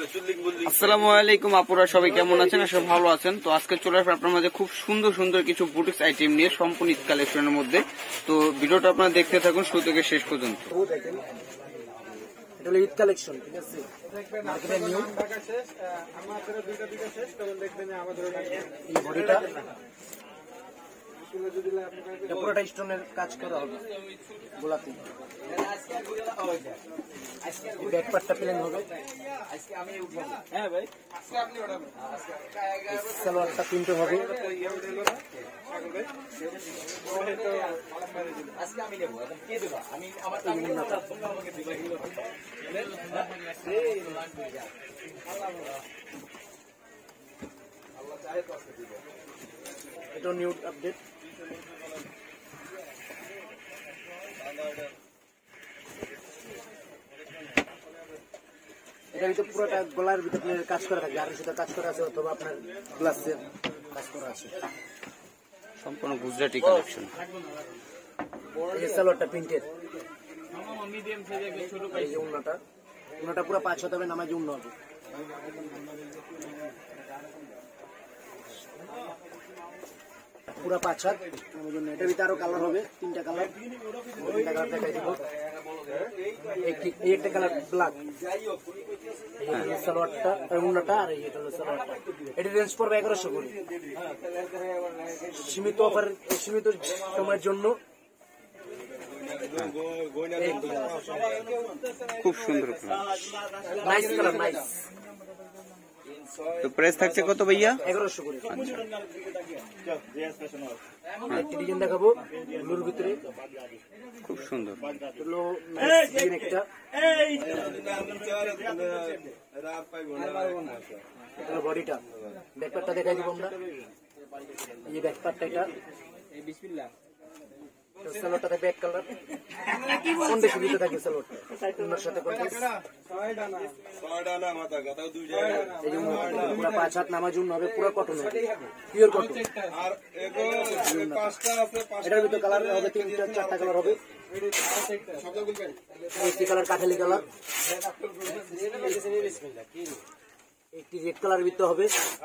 আসসালামু আলাইকুম আপুরা, সবাই কেমন আছেন? সব ভালো আছেন? তো আজকে চলে আসবে আপনার মাঝে খুব সুন্দর সুন্দর কিছু বুটিক্স আইটেম নিয়ে সম্পূর্ণ ঈদ কালেকশনের মধ্যে। তো ভিডিওটা আপনারা দেখতে থাকুন শুরু থেকে শেষ পর্যন্ত। ঈদ কালেকশন, ঠিক আছে? পুরোটা স্টোনের কাজ করা হবে গোলাপি। ব্যাকপার্টটা প্লেন হবে, সালোয়ারটা প্রিন্ট হবে। এটা নিউ আপডেট। এটা ভিতরে পুরোটা গলার ভিতরে কাজ করা থাকে, আর সেটা কাজ করা আছে অথবা আপনার গ্লাসের কাজ করা আছে, সম্পূর্ণ গুজরাটি কালেকশন। এই সালোয়ারটা প্রিন্টেড। এই যে উন্নাটা পুরো 5 হাত হবে, নামাজি উন্ন হবে। পুরো 5 হাত। এটার ভিতরে আরো কালার হবে, 3টা কালার। 3টা কালার দেখাই দিব। একটা কালার ব্ল্যাক, সালোয়ারটা উন্নাটা, আর এটা হলো সালোয়ারটা। এটা রেঞ্জ পড়বে 1100 করে। সীমিত অফার, সীমিত সময়ের জন্য। খুব সুন্দর নাইস কালার, নাইস। তো প্রাইস থাকছে কত ভাইয়া? 1100 করে। একটা ডিজাইন দেখাবো ব্লুর ভিতরে, খুব সুন্দর। একটা বডিটা, ব্যাকপার্টটা দেখাই দিব আমরা। এই যে ব্যাকপার্টটা, এটা সালোয়ারটা থাকবে এক কালার। কোনটা সুবিধা থাকে সালোয়ারটা ওনার সাথে পুরো 5 হাত নামাজ উন্ন হবে, পুরো কটন হবে, পিওর কটন। এটার ভিতরে কালার হবে 3-4টা কালার হবে। একটি কালার কাঠালি কালার, একটি রেড কালার ভিতরে হবে।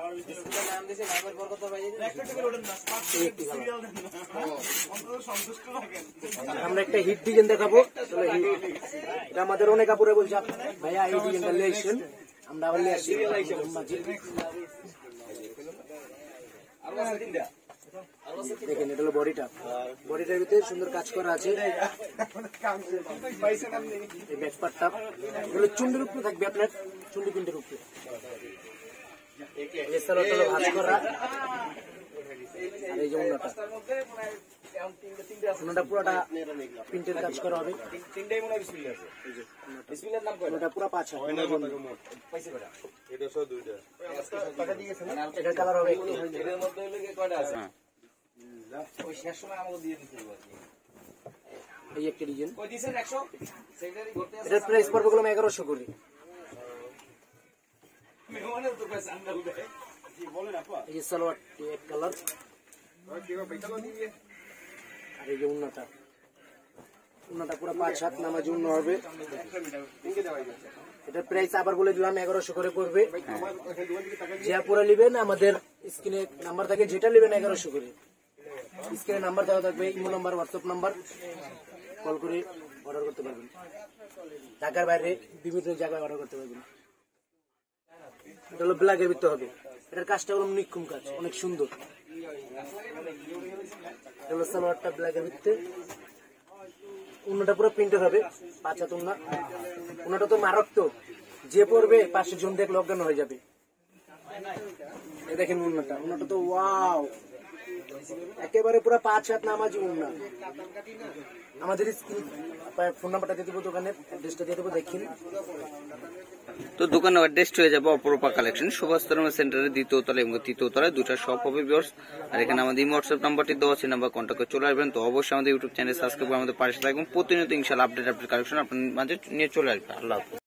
আমরা একটা হিট ডিজাইন দেখাবো। এটা আমাদের অনেক কাপড়ে বলছে ভাইয়া এই ডিজাইনটা নিয়ে আসেন, আমরা আবার নিয়ে আসি। দেখেন এটা হলো বডিটা, বডিটার ভিতরে সুন্দর কাজ করা আছে। এই ব্যাকপার্টটা এগুলো চুন্ডির উপরে থাকবে, আপনার চুন্ডি প্রিন্টের উপরে। এই সালোয়ারটা হলো ভাঁজ করা। আর এই যে উন্নাটা পুরোটা প্রিন্টের কাজ করা হবে। ওটা পুরো 5 হাত। এটা কালার হবে এই একটা ডিজাইন। এটার প্রাইস পড়বে 1100 করে। এই সালোয়ার এক কালার, আর এই যে উন্নাটা পুরো 5 হাত নামাজি উন্ন হবে। এটার প্রাইস আবার বলে দিলাম 1100 করে পড়বে। যা পুরো নেবেন আমাদের স্ক্রিনে নাম্বার থাকে, যেটা নেবেন 1100 করে। স্ক্রিনে নাম্বার দেওয়া থাকবে, imo number, WhatsApp number, call করে অর্ডার করতে পারবেন। ঢাকার বাইরে বিভিন্ন জায়গায় অর্ডার করতে পারবেন। এটা হলো ব্ল্যাকের ভিতরে হবে। এটার কাজটা হলো নিখুঁত কাজ, অনেক সুন্দর। এটা হলো সালোয়ারটা ব্ল্যাকের ভিতরে। উন্নাটা পুরো প্রিন্টের হবে, 5 হাত উন্না। উন্নাটা তো মারাত্মক, যে পড়বে 500 জন দেখলে অজ্ঞান হয়ে যাবে। এই দেখেন উন্নাটা তো ওয়াও, একেবারে পুরো 5 হাত নামাজি উন্না। আমাদের ফোন নাম্বারটা দিয়ে দেবো, দোকানের অ্যাড্রেসটা দিয়ে দেবো, দেখেন। তো দোকানের অ্যাড্রেস হয়ে যাবে অপরূপা কালেকশন, সুভাষতরঙ্গ সেন্টারের 2য় তলায় এবং 3য় তলায় 2টা শপ হবে ভিউয়ার্স। আর এখানে আমাদের হোয়াটসঅ্যাপ নাম্বারটি দেওয়া আছে, নাম্বার কন্ট্যাক্ট করে চলে আসবেন। তো অবশ্যই আমাদের ইউটিউব চ্যানেল সাবস্ক্রাইব করে আমাদের পাশে থাকবেন। প্রতিনিয়ত ইনশাআল্লাহ আপডেট কালেকশন আপনার মাঝে নিয়ে চলে আসবে। আল্লাহ হাফেজ।